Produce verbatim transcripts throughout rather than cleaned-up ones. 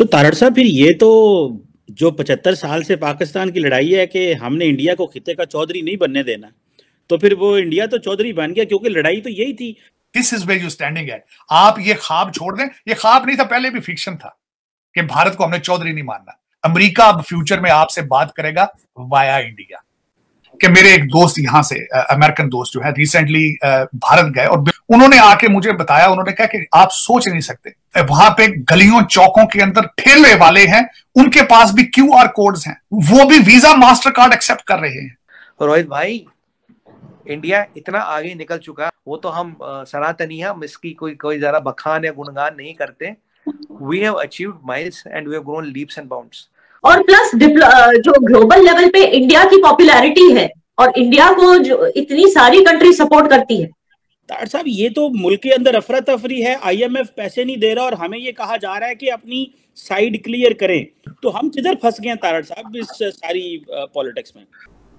तो तारड़ साहब, फिर ये तो जो पचहत्तर साल से पाकिस्तान की लड़ाई है कि हमने इंडिया को खिते का चौधरी नहीं बनने देना, तो फिर वो इंडिया तो चौधरी बन गया, क्योंकि लड़ाई तो यही थी। This is where you standing at. आप ये ख्वाब छोड़ दें, ये ख्वाब नहीं था, पहले भी फिक्शन था कि भारत को हमने चौधरी नहीं मानना। अमेरिका अब फ्यूचर में आपसे बात करेगा वाया इंडिया। कि मेरे एक दोस्त यहां से अमेरिकन दोस्त जो है रिसेंटली भारत गए और उन्होंने आके मुझे बताया, उन्होंने कहा कि आप सोच नहीं सकते, वहां पे गलियों चौकों के अंदर ठेले वाले हैं, उनके पास भी क्यू आर कोड्स हैं, वो भी वीजा मास्टर कार्ड एक्सेप्ट कर रहे हैं। रोहित भाई, इंडिया इतना आगे निकल चुका, वो तो हम सनातनी हैं, हम इसकी कोई कोई जरा बखान या गुणगान नहीं करते। We have achieved miles and we have grown leaps and bounds. और प्लस जो ग्लोबल लेवल पे इंडिया की पॉपुलैरिटी है और इंडिया को जो इतनी सारी कंट्री सपोर्ट करती है। तारड़ साहब, ये तो मुल्क के अंदर अफरा तफरी है, आईएमएफ पैसे नहीं दे रहा और हमें ये कहा जा रहा है कि अपनी साइड क्लियर करें, तो हम किधर फंस गए हैं तारड़ साहब इस सारी पॉलिटिक्स में?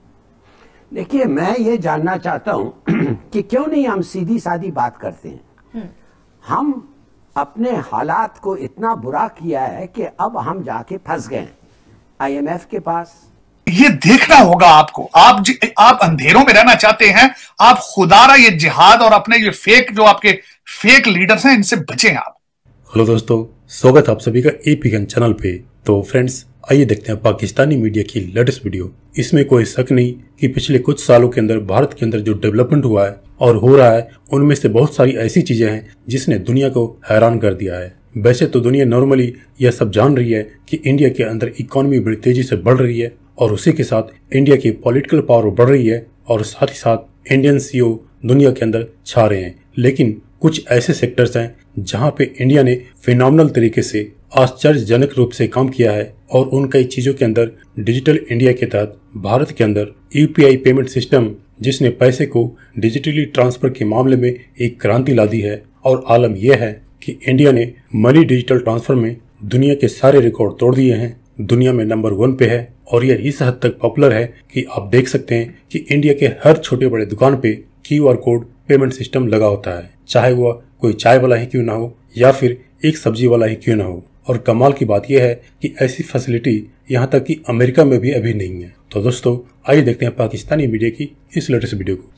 देखिए, मैं ये जानना चाहता हूं कि क्यों नहीं हम सीधी सादी बात करते हैं। हम अपने हालात को इतना बुरा किया है कि अब हम जाके फंस गए आईएमएफ के पास। ये देखना होगा आपको, आप आप अंधेरों में रहना चाहते हैं, आप खुदारा ये जिहाद और अपने ये फेक जो आपके फेक लीडर्स हैं, इनसे बचें आप। हेलो दोस्तों, स्वागत है आप सभी का एपीएन चैनल पे। तो फ्रेंड्स, आइए देखते हैं पाकिस्तानी मीडिया की लेटेस्ट वीडियो। इसमें कोई शक नहीं कि पिछले कुछ सालों के अंदर भारत के अंदर जो डेवलपमेंट हुआ है और हो रहा है, उनमें से बहुत सारी ऐसी चीजें हैं जिसने दुनिया को हैरान कर दिया है। वैसे तो दुनिया नॉर्मली यह सब जान रही है कि इंडिया के अंदर इकोनॉमी बड़ी तेजी से बढ़ रही है और उसी के साथ इंडिया की पॉलिटिकल पावर बढ़ रही है और साथ ही साथ इंडियन सीईओ दुनिया के अंदर छा रहे हैं। लेकिन कुछ ऐसे सेक्टर्स हैं जहां पे इंडिया ने फिनोमिनल तरीके से आश्चर्यजनक रूप से काम किया है और उन कई चीजों के अंदर डिजिटल इंडिया के तहत भारत के अंदर यूपीआई पेमेंट सिस्टम, जिसने पैसे को डिजिटली ट्रांसफर के मामले में एक क्रांति ला दी है। और आलम यह है कि इंडिया ने मनी डिजिटल ट्रांसफर में दुनिया के सारे रिकॉर्ड तोड़ दिए हैं, दुनिया में नंबर वन पे है और यह इस हद तक पॉपुलर है कि आप देख सकते हैं कि इंडिया के हर छोटे बड़े दुकान पे Q R code payment system लगा होता है, चाहे वह कोई चाय वाला ही क्यों ना हो या फिर एक सब्जी वाला ही क्यों ना हो। और कमाल की बात यह है कि ऐसी फैसिलिटी यहाँ तक कि अमेरिका में भी अभी नहीं है। तो दोस्तों, आइए देखते हैं पाकिस्तानी मीडिया की इस लेटेस्ट वीडियो को।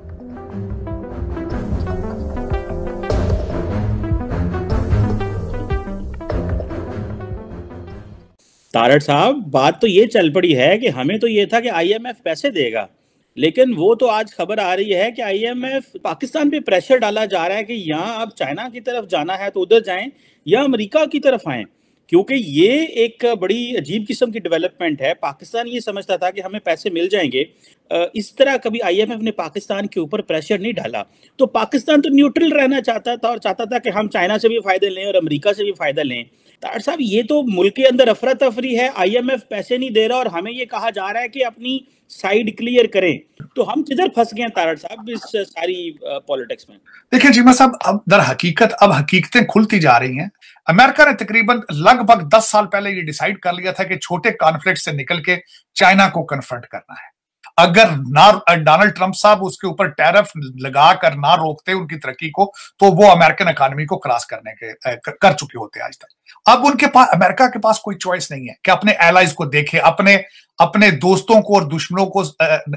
तारड़ साहब, बात तो ये चल पड़ी है कि हमें तो ये था कि आईएमएफ पैसे देगा, लेकिन वो तो आज खबर आ रही है कि आईएमएफ पाकिस्तान पे प्रेशर डाला जा रहा है कि यहाँ अब चाइना की तरफ जाना है तो उधर जाएं या अमेरिका की तरफ आएं, क्योंकि ये एक बड़ी अजीब किस्म की डेवलपमेंट है। पाकिस्तान ये समझता था कि हमें पैसे मिल जाएंगे, इस तरह कभी आईएमएफ ने पाकिस्तान के ऊपर प्रेशर नहीं डाला। तो पाकिस्तान तो न्यूट्रल रहना चाहता था और चाहता था कि हम चाइना से भी फायदे लें और अमेरिका से भी फायदा लें। तारड़ साहब, ये तो मुल्क के अंदर अफरा तफरी है, आईएमएफ पैसे नहीं दे रहा और हमें ये कहा जा रहा है कि अपनी साइड क्लियर करें, तो हम किधर फंस गए तारड़ साहब इस सारी पॉलिटिक्स में? देखिए जीमा साहब, अब दर हकीकत अब हकीकतें खुलती जा रही हैं। अमेरिका ने तकरीबन लगभग दस साल पहले ये डिसाइड कर लिया था कि छोटे कॉन्फ्लिक्ट से निकल के चाइना को कन्फ्रंट करना है। अगर ना डोनाल्ड ट्रंप साहब उसके ऊपर टैरिफ लगा कर ना रोकते उनकी तरक्की को, तो वो अमेरिकन इकोनॉमी को क्रॉस करने के कर चुके होते आज तक। अब उनके पास, अमेरिका के पास कोई चॉइस नहीं है कि अपने एलाइज को देखे, अपने अपने दोस्तों को और दुश्मनों को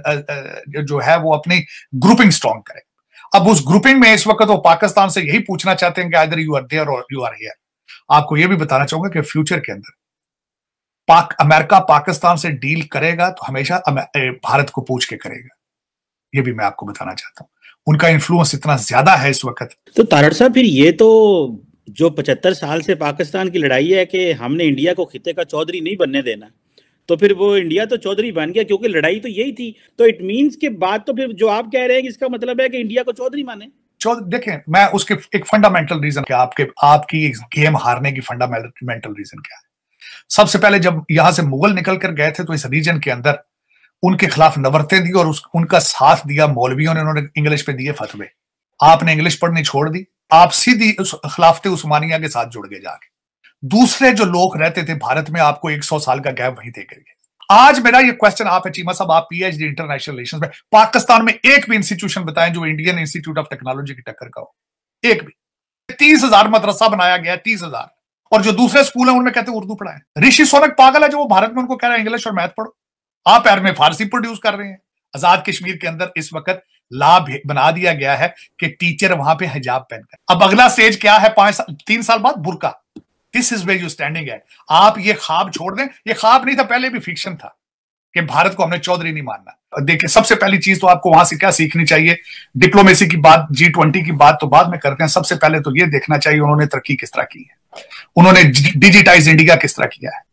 जो है वो अपनी ग्रुपिंग स्ट्रॉन्ग करे। अब उस ग्रुपिंग में इस वक्त वो पाकिस्तान से यही पूछना चाहते हैं कि either you are there or you are here. आपको यह भी बताना चाहूंगा कि फ्यूचर के अंदर पाक अमेरिका पाकिस्तान से डील करेगा तो हमेशा भारत को पूछ के करेगा, ये भी मैं आपको बताना चाहता हूं। उनका इन्फ्लुएंस इतना ज्यादा है इस वक्त। तो तारड़ साहब, फिर ये तो जो पचहत्तर साल से पाकिस्तान की लड़ाई है कि हमने इंडिया को खिते का चौधरी नहीं बनने देना, तो फिर वो इंडिया तो चौधरी बन गया, क्योंकि लड़ाई तो यही थी। तो इट मीन्स के बाद तो फिर जो आप कह रहे हैं इसका मतलब है कि इंडिया को चौधरी माने। देखें, मैं उसके एक फंडामेंटल रीजन क्या, आपके आपकी गेम हारने की फंडामेंटल रीजन क्या है। सबसे पहले जब यहां से मुगल निकल कर गए थे तो इस रीजन के अंदर उनके खिलाफ नवरतें दी और उस, उनका साथ दिया मौलवियों ने, उन्होंने इंग्लिश पे दिए फतवे। आपने इंग्लिश पढ़नी छोड़ दी, आप सीधी खिलाफते उस्मानिया के साथ जुड़ गए जाके। दूसरे जो लोग रहते थे भारत में, आपको एक सौ साल का गैप वहीं दे गए। आज मेरा ये क्वेश्चन आप है चीमा साहब, आप पीएचडी इंटरनेशनल रिलेशंस में, पाकिस्तान में एक भी इंस्टीट्यूशन बताएं जो इंडियन इंस्टीट्यूट ऑफ टेक्नोलॉजी की टक्कर का हो, एक भी। तीस हजार मदरसा बनाया गया, तीस हजार और जो दूसरे स्कूल हैं उनमें कहते हैं उर्दू पढ़ाएं। ऋषि सोनक पागल है जो वो भारत में उनको कह रहा है इंग्लिश और मैथ पढ़ो। आप यार में फारसी प्रोड्यूस कर रहे हैं। आजाद कश्मीर के अंदर इस वक्त लाभ बना दिया गया है कि टीचर वहां पे हिजाब पहनकर। अब अगला स्टेज क्या है? पांच साल तीन साल बाद बुर्का। This is where you standing है। आप ये ख्वाब छोड़ दें। ये ख्वाब नहीं था, पहले भी फिक्शन था कि भारत को हमने चौधरी नहीं मानना। देखिए, सबसे पहली चीज तो आपको वहां से क्या सीखनी चाहिए? डिप्लोमेसी की बात, जी ट्वेंटी की बात तो बाद में करते हैं। सबसे पहले तो ये देखना चाहिए उन्होंने तरक्की किस तरह की है, उन्होंने डिजिटाइज इंडिया किस तरह किया है।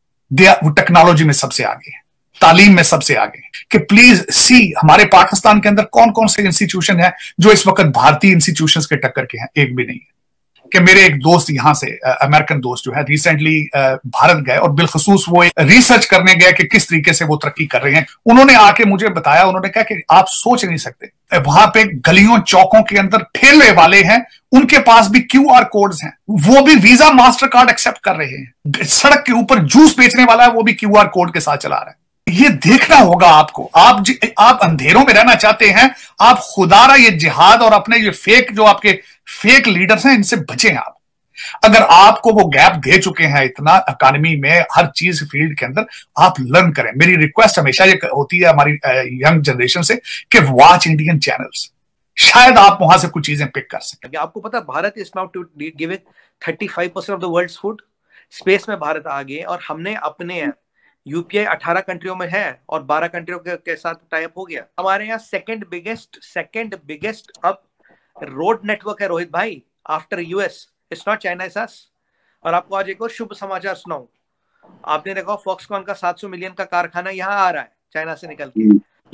वो टेक्नोलॉजी में सबसे आगे है, तालीम में सबसे आगे। कि प्लीज सी हमारे पाकिस्तान के अंदर कौन कौन से इंस्टीट्यूशन है जो इस वक्त भारतीय इंस्टीट्यूशंस के टक्कर के हैं? एक भी नहीं है। कि मेरे एक दोस्त यहां से अमेरिकन दोस्त जो है रिसेंटली भारत गए और बिलखसूस वो एक रिसर्च करने गए कि किस तरीके से वो तरक्की कर रहे हैं। उन्होंने आके मुझे बताया, उन्होंने कहा कि आप सोच नहीं सकते, वहां पे गलियों चौकों के अंदर ठेले वाले हैं, उनके पास भी क्यू आर कोड्स हैं, वो भी वीजा मास्टर कार्ड एक्सेप्ट कर रहे हैं। सड़क के ऊपर जूस बेचने वाला है, वो भी क्यू आर कोड के साथ चला रहा है। ये देखना होगा आपको। आप आप अंधेरों में रहना चाहते हैं, आप खुदारा ये जिहाद और अपने ये फेक जो आपके फेक लीडर्स हैं इनसे बचें। आप अगर आपको वो गैप दे चुके हैं इतना इकोनॉमी में, हर चीज फील्ड के अंदर, आप लर्न करें। मेरी रिक्वेस्ट हमेशा ये होती है हमारी यंग जनरेशन से कि वॉच इंडियन चैनल्स, शायद आप वहां से कुछ चीजें पिक कर सकें। आपको पता Bharat is now to giving thirty five percent of the world's food. Space में भारत आ गए और हमने अपने यूपीआई अठारह कंट्रियों में है और बारह कंट्रियों के, के साथ टाई अप हो गया। हमारे यहाँ सेकंड बिगेस्ट सेकंड बिगेस्ट अब रोड नेटवर्क है रोहित भाई, after US. It's not China, it's us. और आपको आज एक और शुभ समाचार सुनाऊं। आपने देखा फॉक्सकॉन का सात सौ मिलियन का कारखाना यहाँ आ रहा है चाइना से निकल के।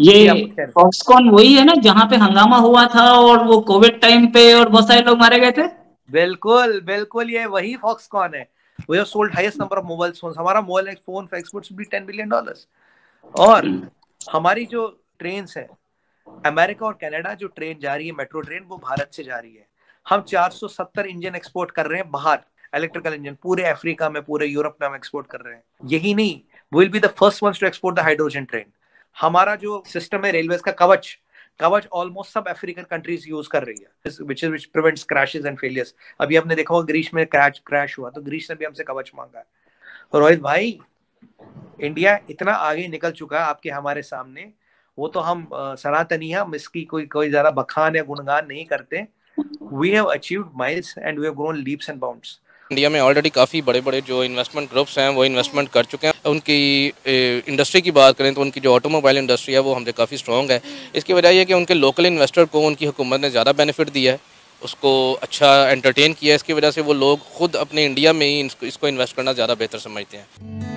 ये फॉक्सकॉन वही है ना जहाँ पे हंगामा हुआ था और वो कोविड टाइम पे और बहुत सारे लोग मारे गए थे? बिल्कुल बिल्कुल, ये वही फॉक्सकॉन है। We have sold highest number of mobile phones. हमारा मोबाइल फोन एक्सपोर्ट्स भी टेन बिलियन डॉलर्स। और हमारी जो ट्रेन है अमेरिका और कनाडा, जो ट्रेन जा रही है मेट्रो ट्रेन, वो भारत से जा रही है। हम चार सौ सत्तर इंजन एक्सपोर्ट कर रहे हैं बाहर, इलेक्ट्रिकल इंजन, पूरे अफ्रीका में, पूरे यूरोप में हम एक्सपोर्ट कर रहे हैं। यही नहीं, we will be the first ones to export the hydrogen train. हमारा जो सिस्टम है रेलवे का कवच कवच ऑलमोस्ट सब अफ्रीकन कंट्रीज यूज कर रही है, which is which prevents crashes and failures. अभी आपने देखा होगा ग्रीस में क्रैश क्रैश हुआ तो ग्रीस ने भी हमसे कवच मांगा है। और रोहित भाई, इंडिया इतना आगे निकल चुका है आपके हमारे सामने, वो तो हम सनातनी हैं, हम इसकी कोई कोई ज्यादा बखान या गुणगान नहीं करते। We have achieved miles and we have grown leaps and bounds. India में ऑलरेडी काफ़ी बड़े बड़े जो इन्वेस्टमेंट ग्रुप्स हैं वो इन्वेस्टमेंट कर चुके हैं। उनकी इंडस्ट्री की बात करें तो उनकी जो ऑटोमोबाइल इंडस्ट्री है वो हमसे काफ़ी स्ट्रॉन्ग है। इसकी वजह यह है कि उनके लोकल इन्वेस्टर को उनकी हुकूमत ने ज़्यादा बेनिफिट दिया है, उसको अच्छा एंटरटेन किया है। इसकी वजह से वो लोग खुद अपने इंडिया में ही इसको इन्वेस्ट करना ज़्यादा बेहतर समझते हैं।